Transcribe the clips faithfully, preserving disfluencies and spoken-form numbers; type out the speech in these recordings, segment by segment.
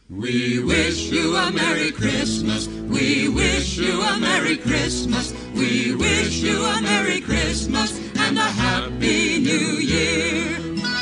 We wish you a Merry Christmas. We wish you a Merry Christmas. We wish you a Merry Christmas and a Happy New Year.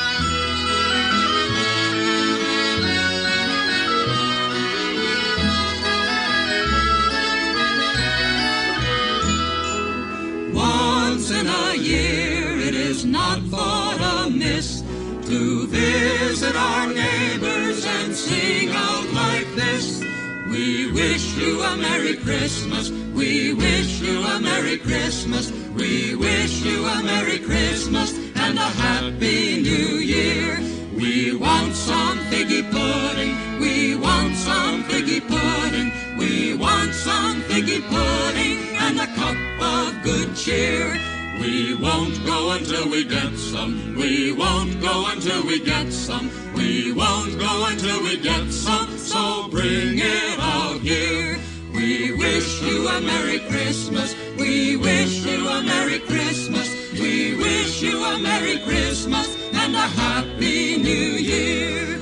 Once in a year it is not thought amiss to visit our neighbors and sing out like this. We wish you a Merry Christmas. We wish you a Merry Christmas. We wish you a Merry Christmas and a Happy New Year. We want some figgy pudding. We want some figgy pudding. We want some figgy pudding and a cup of good cheer. We won't go until we get some. We won't go until we get some. We won't go until we get some. So bring it out here. We wish you a Merry Christmas. We wish you a Merry Christmas. We wish you a Merry Christmas and a Happy New Year.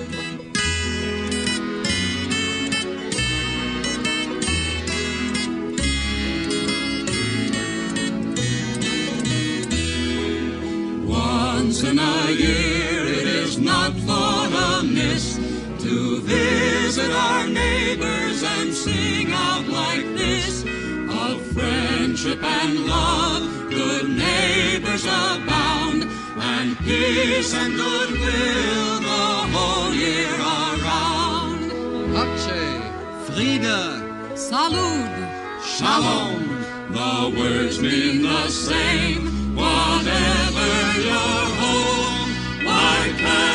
Once in a year it is not thought amiss to visit our neighbors and sing out like this. Of friendship and love, good neighbors abound, and peace and goodwill the whole year around. Pace, Friede, Salud, Shalom, the words mean the same. Whatever your home, why can't